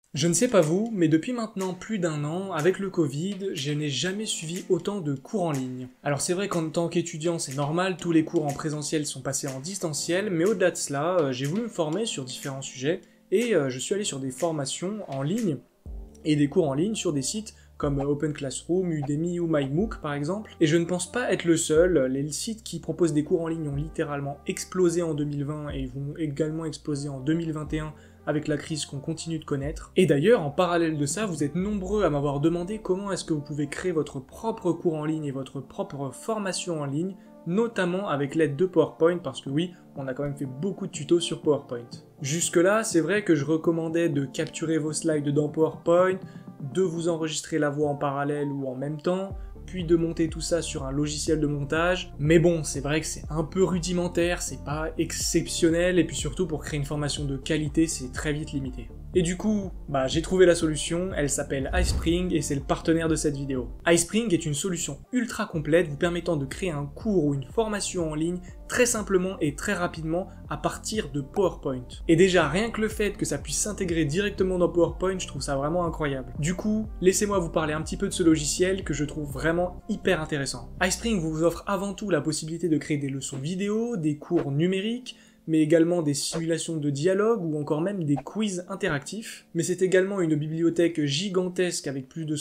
Je ne sais pas vous, mais depuis maintenant plus d'un an, avec le Covid, je n'ai jamais suivi autant de cours en ligne. Alors c'est vrai qu'en tant qu'étudiant c'est normal, tous les cours en présentiel sont passés en distanciel, mais au-delà de cela, j'ai voulu me former sur différents sujets, et je suis allé sur des formations en ligne, et des cours en ligne sur des sites comme Open Classroom, Udemy ou MyMOOC par exemple. Et je ne pense pas être le seul, les sites qui proposent des cours en ligne ont littéralement explosé en 2020 et vont également exploser en 2021 avec la crise qu'on continue de connaître. Et d'ailleurs, en parallèle de ça, vous êtes nombreux à m'avoir demandé comment est-ce que vous pouvez créer votre propre cours en ligne et votre propre formation en ligne, notamment avec l'aide de PowerPoint, parce que oui, on a quand même fait beaucoup de tutos sur PowerPoint. Jusque-là, c'est vrai que je recommandais de capturer vos slides dans PowerPoint, de vous enregistrer la voix en parallèle ou en même temps, puis de monter tout ça sur un logiciel de montage. Mais bon, c'est vrai que c'est un peu rudimentaire, c'est pas exceptionnel, et puis surtout pour créer une formation de qualité, c'est très vite limité. Et du coup, j'ai trouvé la solution, elle s'appelle iSpring et c'est le partenaire de cette vidéo. iSpring est une solution ultra complète vous permettant de créer un cours ou une formation en ligne très simplement et très rapidement à partir de PowerPoint. Et déjà, rien que le fait que ça puisse s'intégrer directement dans PowerPoint, je trouve ça vraiment incroyable. Du coup, laissez-moi vous parler un petit peu de ce logiciel que je trouve vraiment hyper intéressant. iSpring vous offre avant tout la possibilité de créer des leçons vidéo, des cours numériques, mais également des simulations de dialogue ou encore même des quiz interactifs. Mais c'est également une bibliothèque gigantesque avec plus de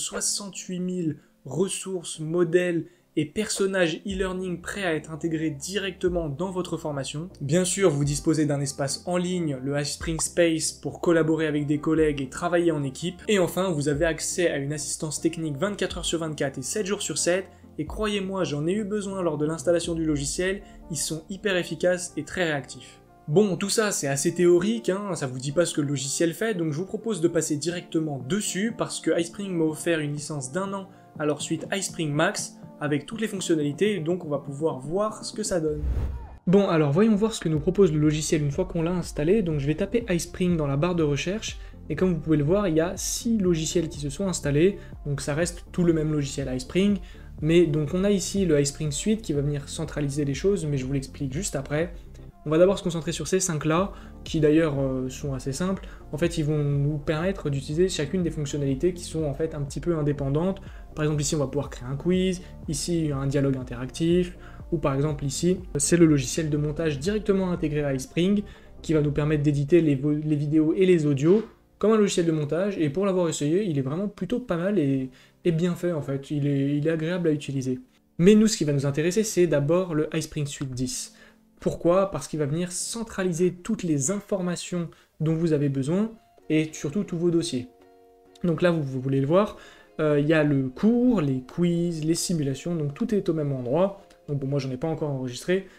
68 000 ressources, modèles et personnages e-learning prêts à être intégrés directement dans votre formation. Bien sûr, vous disposez d'un espace en ligne, le iSpring Space, pour collaborer avec des collègues et travailler en équipe. Et enfin, vous avez accès à une assistance technique 24 heures sur 24 et 7 jours sur 7, et croyez-moi, j'en ai eu besoin lors de l'installation du logiciel, ils sont hyper efficaces et très réactifs. Bon, tout ça c'est assez théorique, ça vous dit pas ce que le logiciel fait, donc je vous propose de passer directement dessus parce que iSpring m'a offert une licence d'1 an à leur suite iSpring Max avec toutes les fonctionnalités, donc on va pouvoir voir ce que ça donne. Bon, alors voyons voir ce que nous propose le logiciel une fois qu'on l'a installé, donc je vais taper iSpring dans la barre de recherche, et comme vous pouvez le voir, il y a 6 logiciels qui se sont installés, donc ça reste tout le même logiciel iSpring, mais donc on a ici le iSpring Suite qui va venir centraliser les choses, mais je vous l'explique juste après. On va d'abord se concentrer sur ces 5 là, qui d'ailleurs sont assez simples. En fait, ils vont nous permettre d'utiliser chacune des fonctionnalités qui sont en fait un petit peu indépendantes. Par exemple, ici, on va pouvoir créer un quiz, ici, un dialogue interactif, ou par exemple ici, c'est le logiciel de montage directement intégré à iSpring, qui va nous permettre d'éditer les vidéos et les audios, comme un logiciel de montage, et pour l'avoir essayé, il est vraiment plutôt pas mal et bien fait en fait, il est agréable à utiliser. Mais nous, ce qui va nous intéresser, c'est d'abord le iSpring Suite 10. Pourquoi? Parce qu'il va venir centraliser toutes les informations dont vous avez besoin, et surtout tous vos dossiers. Donc là, vous voulez le voir, il y a le cours, les quiz, les simulations, donc tout est au même endroit. Donc bon, moi j'en ai pas encore enregistré,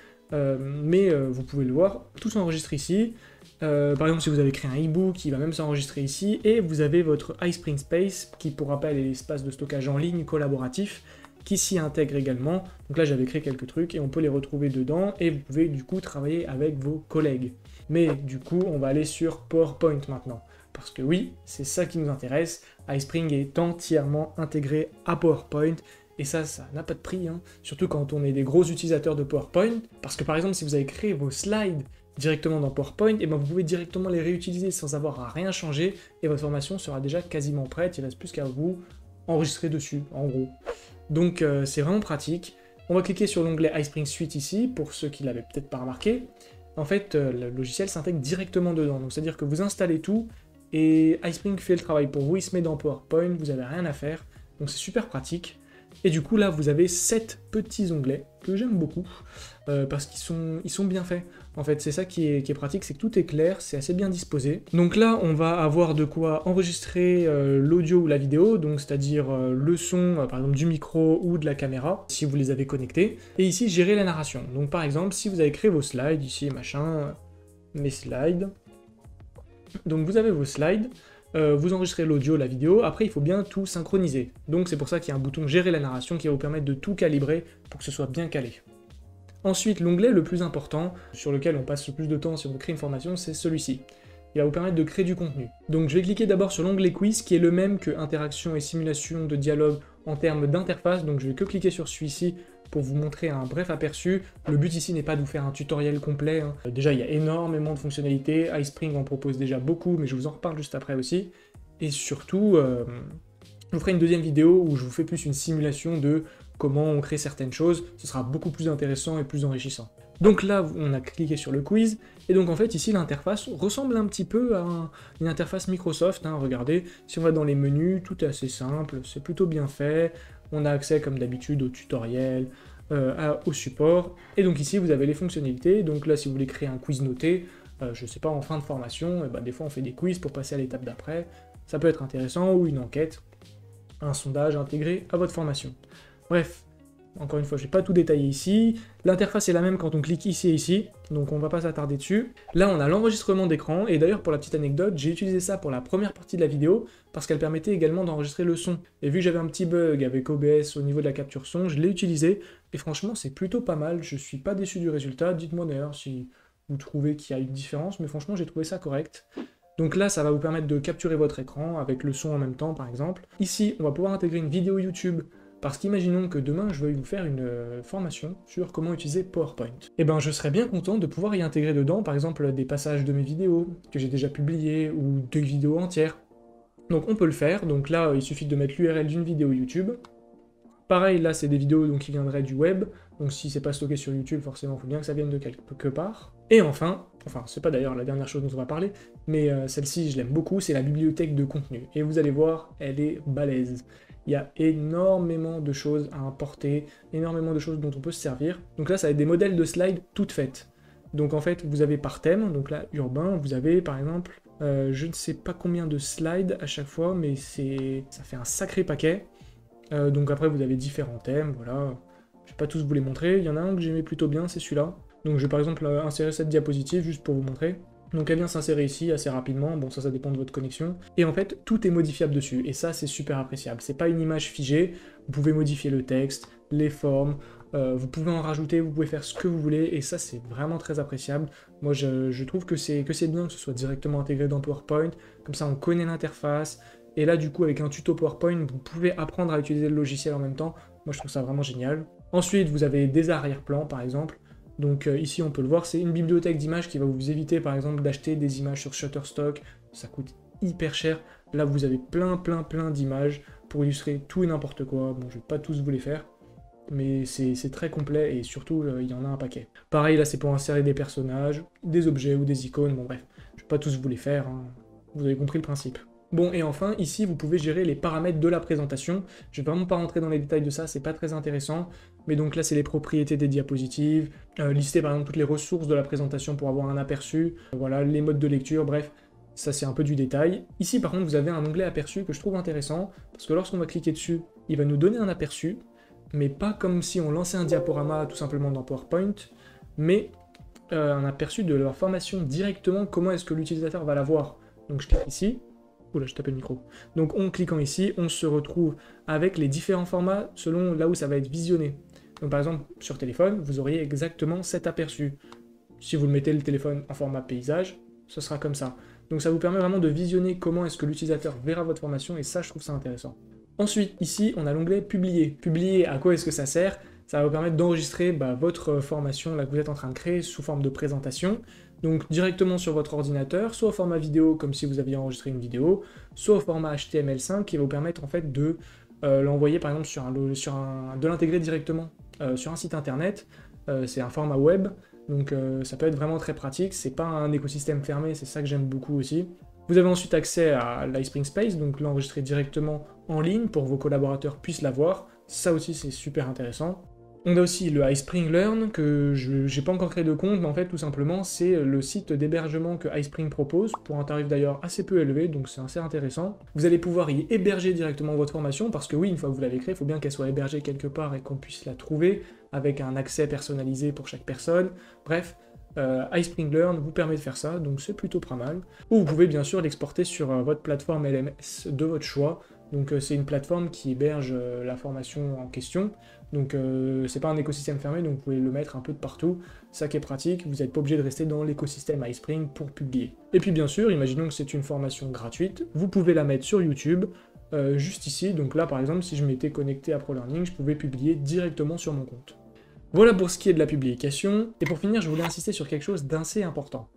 mais vous pouvez le voir, tout s'enregistre ici. Par exemple, si vous avez créé un e-book, il va même s'enregistrer ici, et vous avez votre iSpring Space, qui pour rappel est l'espace de stockage en ligne collaboratif, qui s'y intègre également. Donc là, j'avais créé quelques trucs, et on peut les retrouver dedans, et vous pouvez du coup travailler avec vos collègues. Mais du coup, on va aller sur PowerPoint maintenant. Parce que oui, c'est ça qui nous intéresse, iSpring est entièrement intégré à PowerPoint, et ça n'a pas de prix, surtout quand on est des gros utilisateurs de PowerPoint, parce que par exemple, si vous avez créé vos slides directement dans PowerPoint, et vous pouvez directement les réutiliser sans avoir à rien changer, et votre formation sera déjà quasiment prête, il ne reste plus qu'à vous enregistrer dessus, en gros. Donc c'est vraiment pratique. On va cliquer sur l'onglet iSpring Suite ici, pour ceux qui ne l'avaient peut-être pas remarqué. En fait, le logiciel s'intègre directement dedans, donc c'est-à-dire que vous installez tout, et iSpring fait le travail pour vous, il se met dans PowerPoint, vous n'avez rien à faire, donc c'est super pratique. Et du coup là vous avez 7 petits onglets que j'aime beaucoup parce qu'ils sont bien faits. En fait c'est ça qui est pratique, c'est que tout est clair, c'est assez bien disposé. Donc là on va avoir de quoi enregistrer l'audio ou la vidéo, donc c'est-à-dire le son par exemple du micro ou de la caméra si vous les avez connectés. Et ici gérer la narration. Donc par exemple si vous avez créé vos slides, ici machin, mes slides. Donc vous avez vos slides. Vous enregistrez l'audio, la vidéo, après il faut bien tout synchroniser. Donc c'est pour ça qu'il y a un bouton gérer la narration qui va vous permettre de tout calibrer pour que ce soit bien calé. Ensuite, l'onglet le plus important, sur lequel on passe le plus de temps si on veut créer une formation, c'est celui-ci. Il va vous permettre de créer du contenu. Donc je vais cliquer d'abord sur l'onglet quiz qui est le même que interaction et simulation de dialogue en termes d'interface, donc je vais que cliquer sur celui-ci pour vous montrer un bref aperçu. Le but ici n'est pas de vous faire un tutoriel complet. Déjà, il y a énormément de fonctionnalités. iSpring en propose déjà beaucoup, mais je vous en reparle juste après aussi. et surtout, je vous ferai une deuxième vidéo où je vous fais plus une simulation de comment on crée certaines choses, ce sera beaucoup plus intéressant et plus enrichissant. Donc là, on a cliqué sur le quiz, et donc en fait ici l'interface ressemble un petit peu à une interface Microsoft, hein, regardez, si on va dans les menus, tout est assez simple, c'est plutôt bien fait, on a accès comme d'habitude au tutoriel, au support, et donc ici vous avez les fonctionnalités, donc là si vous voulez créer un quiz noté, je sais pas, en fin de formation, et ben, des fois on fait des quiz pour passer à l'étape d'après, ça peut être intéressant, ou une enquête, un sondage intégré à votre formation. Bref, encore une fois, je vais pas tout détailler ici. L'interface est la même quand on clique ici et ici, donc on va pas s'attarder dessus. Là, on a l'enregistrement d'écran, et d'ailleurs, pour la petite anecdote, j'ai utilisé ça pour la première partie de la vidéo, parce qu'elle permettait également d'enregistrer le son. Et vu que j'avais un petit bug avec OBS au niveau de la capture son, je l'ai utilisé, et franchement, c'est plutôt pas mal, je suis pas déçu du résultat. Dites-moi d'ailleurs si vous trouvez qu'il y a une différence, mais franchement, j'ai trouvé ça correct. Donc là, ça va vous permettre de capturer votre écran avec le son en même temps, par exemple. Ici, on va pouvoir intégrer une vidéo YouTube, parce qu'imaginons que demain, je veuille vous faire une formation sur comment utiliser PowerPoint. Et ben, je serais bien content de pouvoir y intégrer dedans, par exemple, des passages de mes vidéos que j'ai déjà publiées, ou des vidéos entières. Donc on peut le faire, donc là, il suffit de mettre l'URL d'une vidéo YouTube. Pareil, là, c'est des vidéos donc, qui viendraient du web, donc si c'est pas stocké sur YouTube, forcément, il faut bien que ça vienne de quelque part. Et enfin, c'est pas d'ailleurs la dernière chose dont on va parler, mais celle-ci, je l'aime beaucoup, c'est la bibliothèque de contenu. Et vous allez voir, elle est balèze. Il y a énormément de choses à importer, énormément de choses dont on peut se servir. Donc là, ça va être des modèles de slides toutes faites. Donc en fait, vous avez par thème, donc là, urbain, vous avez par exemple, je ne sais pas combien de slides à chaque fois, mais ça fait un sacré paquet. Donc après, vous avez différents thèmes, voilà. Je vais pas tous vous les montrer, il y en a un que j'aimais plutôt bien, c'est celui-là. Donc je vais par exemple insérer cette diapositive juste pour vous montrer. Donc elle vient s'insérer ici assez rapidement, bon ça dépend de votre connexion. Et en fait, tout est modifiable dessus, et ça c'est super appréciable. C'est pas une image figée, vous pouvez modifier le texte, les formes, vous pouvez en rajouter, vous pouvez faire ce que vous voulez, et ça c'est vraiment très appréciable. Moi je trouve que c'est bien que ce soit directement intégré dans PowerPoint, comme ça on connaît l'interface, et là du coup avec un tuto PowerPoint, vous pouvez apprendre à utiliser le logiciel en même temps. Moi je trouve ça vraiment génial. Ensuite vous avez des arrière-plans par exemple. Donc ici on peut le voir, c'est une bibliothèque d'images qui va vous éviter par exemple d'acheter des images sur Shutterstock, ça coûte hyper cher. Là vous avez plein d'images pour illustrer tout et n'importe quoi. Bon, je vais pas tous vous les faire, mais c'est très complet et surtout il y en a un paquet. Pareil là c'est pour insérer des personnages, des objets ou des icônes, bon bref, je vais pas tous vous les faire, hein. Vous avez compris le principe. Bon, et enfin, ici, vous pouvez gérer les paramètres de la présentation. Je vais vraiment pas rentrer dans les détails de ça, c'est pas très intéressant. Mais donc là, c'est les propriétés des diapositives, lister par exemple toutes les ressources de la présentation pour avoir un aperçu, voilà, les modes de lecture, bref, ça c'est un peu du détail. Ici, par contre, vous avez un onglet aperçu que je trouve intéressant, parce que lorsqu'on va cliquer dessus, il va nous donner un aperçu, mais pas comme si on lançait un diaporama tout simplement dans PowerPoint, mais un aperçu de leur formation directement, comment est-ce que l'utilisateur va la voir. Donc je clique ici. Oula, je tapais le micro. Donc en cliquant ici, on se retrouve avec les différents formats selon là où ça va être visionné. Donc par exemple, sur téléphone, vous auriez exactement cet aperçu. Si vous mettez le téléphone en format paysage, ce sera comme ça. Donc ça vous permet vraiment de visionner comment est-ce que l'utilisateur verra votre formation, et ça, je trouve ça intéressant. Ensuite, ici, on a l'onglet « Publier ». Publier, à quoi est-ce que ça sert? Ça va vous permettre d'enregistrer votre formation là, que vous êtes en train de créer sous forme de présentation, donc directement sur votre ordinateur, soit au format vidéo comme si vous aviez enregistré une vidéo, soit au format HTML5 qui va vous permettre en fait de l'envoyer par exemple de l'intégrer directement sur un site internet. C'est un format web, donc ça peut être vraiment très pratique, c'est pas un écosystème fermé, c'est ça que j'aime beaucoup aussi. Vous avez ensuite accès à l'iSpring Space, donc l'enregistrer directement en ligne pour que vos collaborateurs puissent la voir, ça aussi c'est super intéressant. On a aussi le iSpring Learn, que j'ai pas encore créé de compte, mais en fait, tout simplement, c'est le site d'hébergement que iSpring propose, pour un tarif d'ailleurs assez peu élevé, donc c'est assez intéressant. Vous allez pouvoir y héberger directement votre formation, parce que oui, une fois que vous l'avez créée, il faut bien qu'elle soit hébergée quelque part et qu'on puisse la trouver, avec un accès personnalisé pour chaque personne. Bref, iSpring Learn vous permet de faire ça, donc c'est plutôt pas mal. Ou vous pouvez bien sûr l'exporter sur votre plateforme LMS de votre choix. Donc c'est une plateforme qui héberge la formation en question, donc c'est pas un écosystème fermé, donc vous pouvez le mettre un peu de partout, ça qui est pratique, vous n'êtes pas obligé de rester dans l'écosystème iSpring pour publier. Et puis bien sûr, imaginons que c'est une formation gratuite, vous pouvez la mettre sur YouTube, juste ici, donc là par exemple, si je m'étais connecté à ProLearning, je pouvais publier directement sur mon compte. Voilà pour ce qui est de la publication, et pour finir, je voulais insister sur quelque chose d'assez important.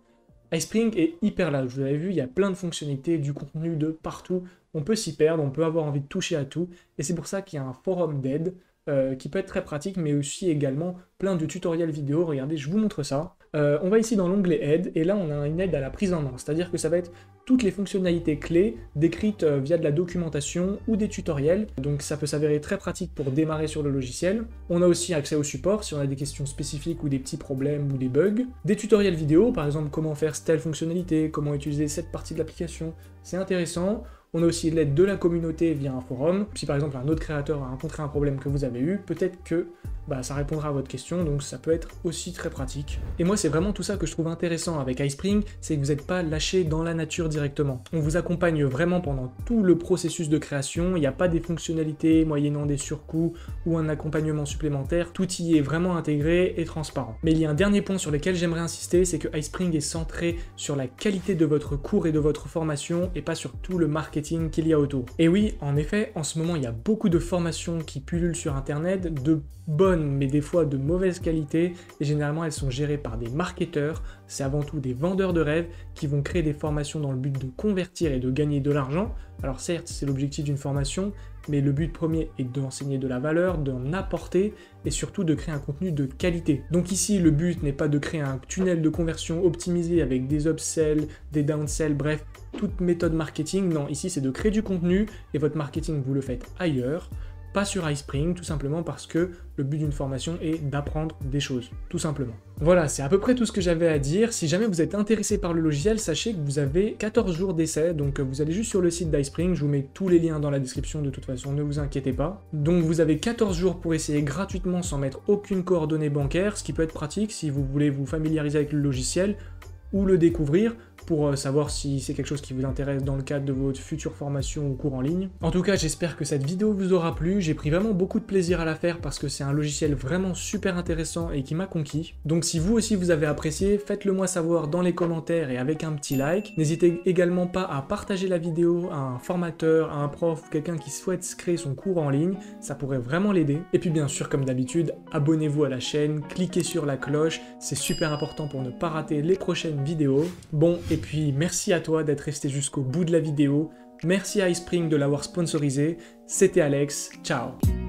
iSpring est hyper large, vous avez vu, il y a plein de fonctionnalités, du contenu de partout, on peut s'y perdre, on peut avoir envie de toucher à tout, et c'est pour ça qu'il y a un forum d'aide qui peut être très pratique, mais aussi également plein de tutoriels vidéo. Regardez, je vous montre ça. On va ici dans l'onglet aide, et là on a une aide à la prise en main, c'est-à-dire que ça va être toutes les fonctionnalités clés décrites via de la documentation ou des tutoriels, donc ça peut s'avérer très pratique pour démarrer sur le logiciel. On a aussi accès au support si on a des questions spécifiques ou des petits problèmes ou des bugs. Des tutoriels vidéo, par exemple comment faire telle fonctionnalité, comment utiliser cette partie de l'application, c'est intéressant. On a aussi l'aide de la communauté via un forum. Si par exemple un autre créateur a rencontré un problème que vous avez eu, peut-être que ça répondra à votre question, donc ça peut être aussi très pratique. Et moi c'est vraiment tout ça que je trouve intéressant avec iSpring, c'est que vous n'êtes pas lâché dans la nature directement. On vous accompagne vraiment pendant tout le processus de création, il n'y a pas des fonctionnalités moyennant des surcoûts ou un accompagnement supplémentaire, tout y est vraiment intégré et transparent. Mais il y a un dernier point sur lequel j'aimerais insister, c'est que iSpring est centré sur la qualité de votre cours et de votre formation et pas sur tout le marketing qu'il y a autour. Et oui, en effet, en ce moment il y a beaucoup de formations qui pullulent sur internet, de bonnes mais des fois de mauvaise qualité, et généralement elles sont gérées par des marketeurs, c'est avant tout des vendeurs de rêves qui vont créer des formations dans le but de convertir et de gagner de l'argent. Alors certes, c'est l'objectif d'une formation, mais le but premier est d'enseigner de la valeur, d'en apporter, et surtout de créer un contenu de qualité. Donc ici, le but n'est pas de créer un tunnel de conversion optimisé avec des upsells, des downsells, bref, toute méthode marketing. Non, ici c'est de créer du contenu, et votre marketing vous le faites ailleurs, pas sur iSpring, tout simplement parce que le but d'une formation est d'apprendre des choses, tout simplement. Voilà, c'est à peu près tout ce que j'avais à dire. Si jamais vous êtes intéressé par le logiciel, sachez que vous avez 14 jours d'essai, donc vous allez juste sur le site d'iSpring, je vous mets tous les liens dans la description de toute façon, ne vous inquiétez pas. Donc vous avez 14 jours pour essayer gratuitement sans mettre aucune coordonnée bancaire, ce qui peut être pratique si vous voulez vous familiariser avec le logiciel ou le découvrir pour savoir si c'est quelque chose qui vous intéresse dans le cadre de votre future formation ou cours en ligne. En tout cas, j'espère que cette vidéo vous aura plu, j'ai pris vraiment beaucoup de plaisir à la faire parce que c'est un logiciel vraiment super intéressant et qui m'a conquis. Donc si vous aussi vous avez apprécié, faites-le moi savoir dans les commentaires et avec un petit like. N'hésitez également pas à partager la vidéo à un formateur, à un prof ou quelqu'un qui souhaite créer son cours en ligne, ça pourrait vraiment l'aider. Et puis bien sûr, comme d'habitude, abonnez-vous à la chaîne, cliquez sur la cloche, c'est super important pour ne pas rater les prochaines vidéos. Bon, et puis merci à toi d'être resté jusqu'au bout de la vidéo, merci à iSpring de l'avoir sponsorisé, c'était Alex, ciao.